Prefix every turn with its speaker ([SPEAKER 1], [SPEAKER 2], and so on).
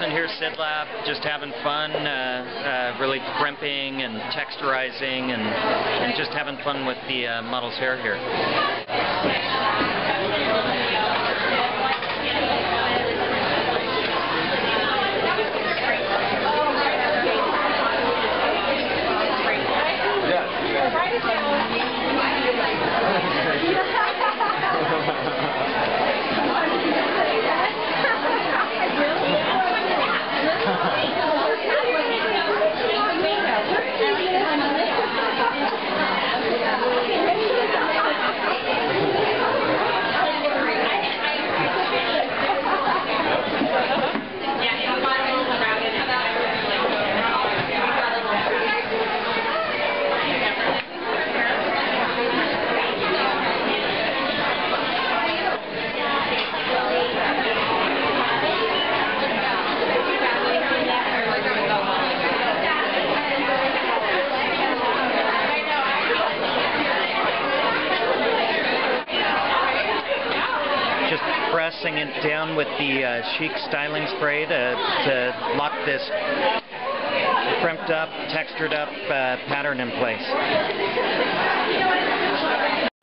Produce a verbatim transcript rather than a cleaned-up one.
[SPEAKER 1] Justin here, SIDLAB, just having fun, uh, uh, really crimping and texturizing and, and just having fun with the uh, model's hair here. Pressing it down with the uh, Chic styling spray to, to lock this crimped up, textured up uh, pattern in place.